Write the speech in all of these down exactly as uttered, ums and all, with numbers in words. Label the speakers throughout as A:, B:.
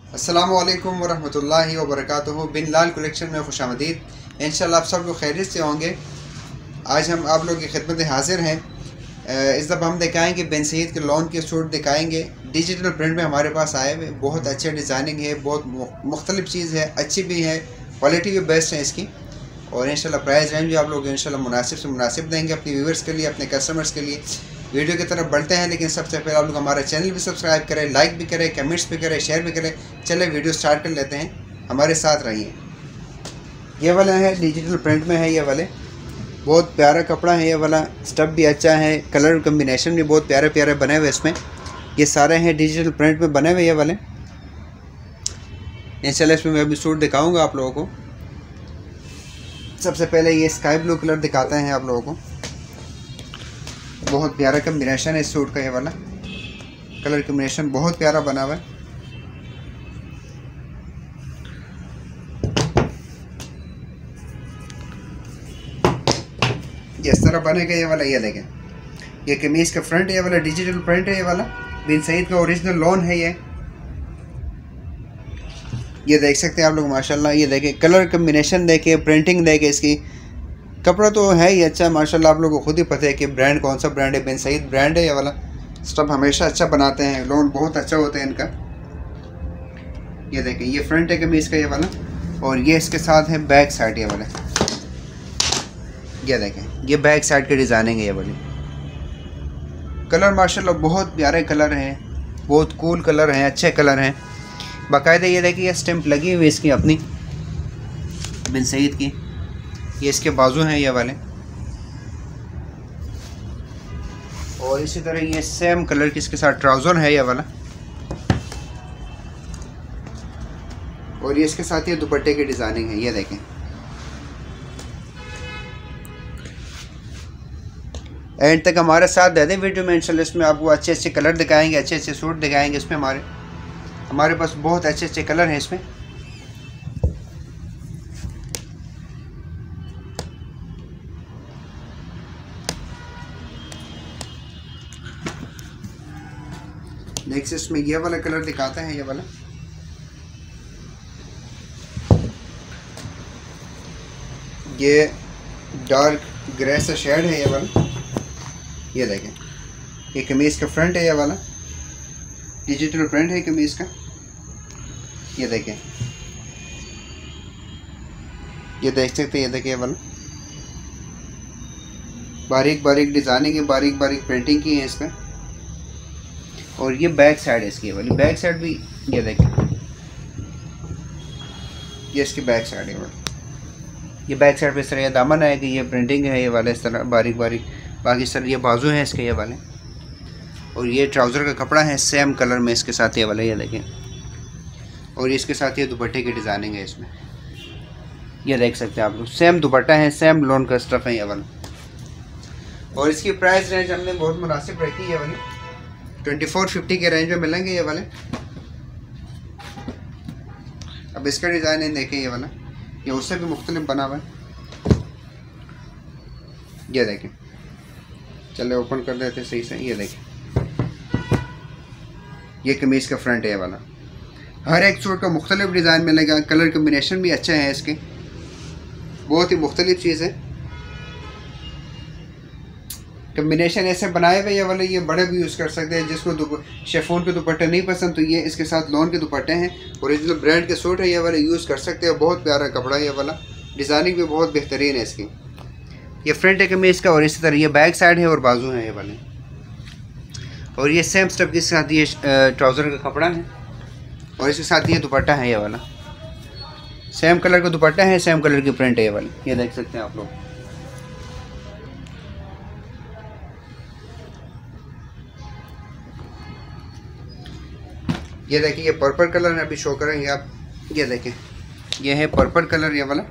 A: अस्सलामुअलैकुम वरहमतुल्लाहि वबरकातुहू। बिन लाल कलेक्शन में खुशामदीद। इंशाल्लाह आप सब लोग खैरियत से होंगे। आज हम आप लोग की खिदमत में हाजिर हैं। इस दफ़ा हम दिखाएंगे बिन सईद के लॉन के सूट दिखाएंगे। डिजिटल प्रिंट में हमारे पास आए हुए, बहुत अच्छे डिज़ाइनिंग है, बहुत मुख्तलिफ चीज़ है, अच्छी भी है, क्वालिटी भी बेस्ट है इसकी। और इंशाल्लाह प्राइस रेंज भी आप लोग इंशाल्लाह मुनासिब से मुनासिब देंगे अपने व्यूवर्स के लिए, अपने कस्टमर्स के लिए। वीडियो की तरफ बढ़ते हैं, लेकिन सबसे पहले आप लोग हमारा चैनल भी सब्सक्राइब करें, लाइक भी करें, कमेंट्स भी करें, शेयर भी करें। चले वीडियो स्टार्ट कर लेते हैं, हमारे साथ रहिए। ये वाला है डिजिटल प्रिंट में है, ये वाले बहुत प्यारा कपड़ा है। ये वाला स्टफ भी अच्छा है, कलर कम्बिनेशन भी बहुत प्यारे प्यारे बने हुए इसमें। ये सारे हैं डिजिटल प्रिंट में बने हुए ये वाले। इंशाल्लाह इसमें मैं अभी सूट दिखाऊंगा आप लोगों को। सबसे पहले ये स्काई ब्लू कलर दिखाते हैं आप लोगों को। बहुत प्यारा कम्बिनेशन है इस सूट का, ये वाला कलर कम्बिनेशन बहुत प्यारा बना हुआ है। इस तरह बनेगा ये वाला। ये देखें, ये कमीज का फ्रंट है, ये वाला डिजिटल प्रिंट है, ये वाला बिन सईद का ओरिजिनल लॉन है। ये ये देख सकते हैं आप लोग माशाल्लाह। ये देखें कलर कम्बिनेशन देखें, प्रिंटिंग देखें इसकी। कपड़ा तो है ही अच्छा माशाल्लाह, आप लोगों को खुद ही पता है कि ब्रांड कौन सा ब्रांड है। बिन सईद ब्रांड है ये वाला। स्टफ हमेशा अच्छा बनाते हैं, लोन बहुत अच्छा होता है इनका। ये देखें, ये फ्रंट है कमीज का ये वाला, और ये इसके साथ है बैक साइड ये वाला। ये देखें, ये बैक साइड की डिज़ाइनिंग है ये वाली। कलर माशाल्लाह बहुत प्यारे कलर हैं, बहुत कूल कलर हैं, अच्छे कलर हैं बाकायदा। ये देखिए, ये स्टैम्प लगी हुई इसकी अपनी बिन सईद की। ये इसके बाजू हैं ये वाले, और इसी तरह ये सेम कलर की इसके साथ ट्राउज़र है ये वाला, और ये इसके साथ ये दुपट्टे की डिज़ाइनिंग है। ये देखें, एंड तक हमारे साथ दे दें वीडियो में। इंशाल्लाह इसमें आपको अच्छे अच्छे कलर दिखाएंगे, अच्छे अच्छे सूट दिखाएंगे। इसमें हमारे हमारे पास बहुत अच्छे अच्छे कलर हैं इसमें। नेक्स्ट इसमें ये वाला कलर दिखाते हैं, ये वाला ये डार्क ग्रे सा शेड है ये वाला। ये देखें, ये कमीज़ का फ्रंट है ये वाला, डिजिटल प्रिंट है कमीज़ का। ये देखें, ये देख सकते हैं, ये देखें ये वाला बारीक बारीक डिज़ाइनिंग है, बारीक बारीक प्रिंटिंग की है इस पर। और ये बैक साइड है इसकी, ये वाली बैक साइड भी। ये देखें, ये इसकी बैक साइड है वाली। ये बैक साइड पे इस तरह ये दामन है कि ये प्रिंटिंग है ये वाला, इस तरह बारीक बारीक। बाकी सर ये बाजू हैं इसके ये वाले, और ये ट्राउज़र का कपड़ा है सेम कलर में इसके साथ ये वाले। ये देखें, और इसके साथ ये दुपट्टे की डिज़ाइनिंग है इसमें। ये देख सकते हैं आप लोग, सेम दुपट्टा है, सेम लोन का स्टफ है ये वाला। और इसकी प्राइस रेंज हमने बहुत मुनासिब रखी है ये वाली, ट्वेंटी फोर फिफ्टी के रेंज में मिलेंगे ये वाले। अब इसका डिज़ाइन देखें ये वाला, ये उससे भी मुख्तलिफ बना हुआ है। ये देखें, चले ओपन कर देते सही से। ये देखें, ये कमीज़ का फ्रंट है ये वाला। हर एक सूट का मुख्तलिफ डिज़ाइन मिलेगा, कलर कम्बिनेशन भी अच्छे हैं इसके, बहुत ही मुख्तलिफ चीज़ है। कम्बिनेशन ऐसे बनाए हुए ये वाले, ये बड़े भी यूज़ कर सकते हैं। जिसको शेफोन के दुपट्टे नहीं पसंद तो ये इसके साथ लॉन के दुपट्टे हैं, ओरिजिनल ब्रांड के सूट है ये वाले, यूज़ कर सकते हैं। बहुत प्यारा कपड़ा है ये वाला, डिज़ाइनिंग भी बहुत बेहतरीन है इसकी। ये फ्रंट है कमीज़ का, और इसी तरह ये बैक साइड है और बाजू हैं ये वाले। और ये सेम स्टफ के साथ ये ट्राउज़र का कपड़ा है, और इसके साथ ये दुपट्टा है ये वाला। सेम कलर का दुपट्टा है, सेम कलर की प्रिंट है ये वाली। ये देख सकते हैं आप लोग। ये देखिए, ये पर्पल कलर है, अभी शो करेंगे आप। ये देखें, ये है पर्पल कलर ये वाला।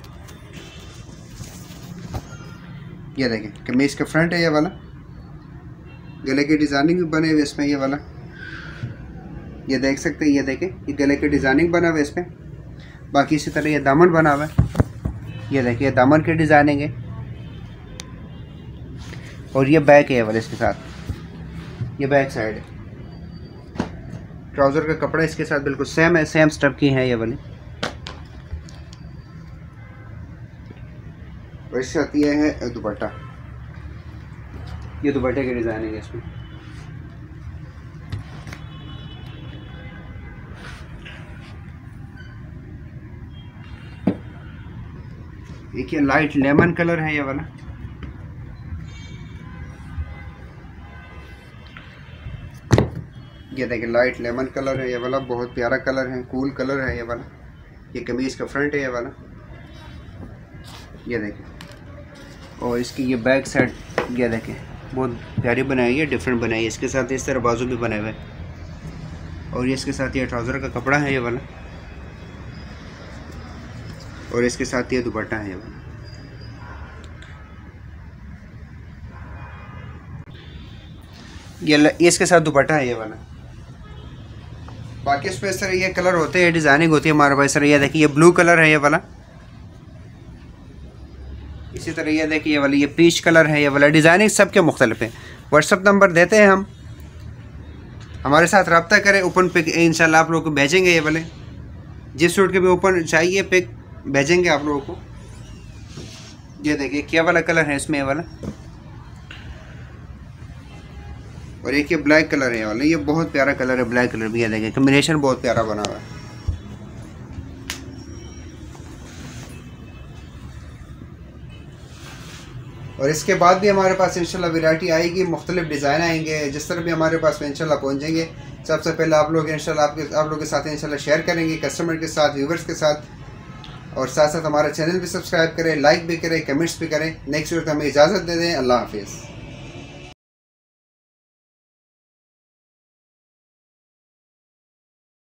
A: ये देखें, कमीज़ का फ्रंट है ये वाला, गले की डिज़ाइनिंग भी बने हुए इसमें ये वाला। ये देख सकते हैं, ये देखें, ये गले की डिज़ाइनिंग बना हुआ है इसमें। बाकी इसी तरह ये दामन बना हुआ है। ये देखिए, दामन की डिज़ाइनिंग है, और ये बैक है ये वाला इसके साथ। ये बैक साइड है। ट्राउज़र का कपड़ा इसके साथ बिल्कुल सेम है, सेम स्टफ की है ये वाली। और इसके साथ ये है दुपट्टा, ये दुपट्टे की डिज़ाइनिंग है इसमें। एक ये लाइट लेमन कलर है ये वाला, ये देखिए लाइट लेमन कलर है ये वाला, बहुत प्यारा कलर है, कूल कलर है ये वाला। ये कमीज़ का फ्रंट है ये वाला, ये देखिए। और इसकी ये बैक साइड ये देखिए बहुत प्यारी बनाई है, डिफरेंट बनाई है। इसके साथ इस तरह बाजू भी बने हुए हैं। और ये इसके साथ ये ट्राउज़र का कपड़ा है ये वाला, और इसके साथ ये दुपट्टा है ये वाला। ये इसके साथ दुपट्टा है ये वाला। बाकी इसमें इस तरह ये कलर होते हैं, डिज़ाइनिंग होती है हमारे पास। सर ये देखिए ये ब्लू कलर है ये वाला, इसी तरह ये देखिए ये वाली ये पीच कलर है ये वाला। डिज़ाइनिंग सबके मुख्तलिफ है। व्हाट्सअप नंबर देते हैं हम, हमारे साथ रब्ता करें, ओपन पिक इंशाल्लाह आप लोगों को भेजेंगे। ये वाले जिस सूट के भी ओपन चाहिए पिक भेजेंगे आप लोगों को। ये देखिए क्या वाला कलर है इसमें ये वाला, और एक ये ब्लैक कलर है ये वाला। ये बहुत प्यारा कलर है, ब्लैक कलर भी। ये देखिए कम्बिनेशन बहुत प्यारा बना हुआ है। और इसके बाद भी हमारे पास इंशाल्लाह वैरायटी आएगी, मुख्तलिफ डिज़ाइन आएंगे। जिस तरह भी हमारे पास में इंशाल्लाह पहुँचेंगे, सबसे पहले आप लोग इंशाल्लाह आपके आप लोगों के साथ इंशाल्लाह शेयर करेंगे, कस्टमर के साथ, व्यूवर्स के साथ। और साथ साथ हमारा चैनल भी सब्सक्राइब करें, लाइक भी करें, कमेंट्स भी करें। नेक्स्ट वीडियो हमें इजाज़त दे दें। अल्लाह हाफिज़।